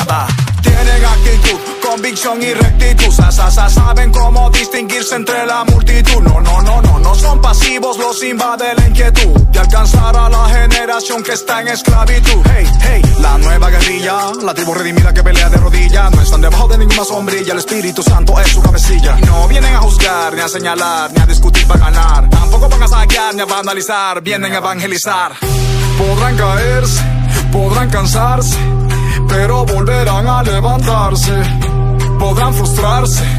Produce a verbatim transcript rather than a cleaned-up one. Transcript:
nada. Tienen actitud, convicción y rectitud. Sa, sa, sa, saben cómo distinguirse entre la multitud. No, no, no, no, no son pasivos, los invade la inquietud de alcanzar a la generación que está en esclavitud. Hey, hey, la nueva guerrilla, la tribu redimida que pelea de rodillas. No están debajo de ninguna sombrilla, el Espíritu Santo es su cabecilla. Y no vienen a juzgar, ni a señalar, ni a discutir para ganar. Tampoco van a saquear, ni a vandalizar, vienen a evangelizar. Podrán caerse, podrán cansarse, pero volverán a levantarse. Podrán frustrarse,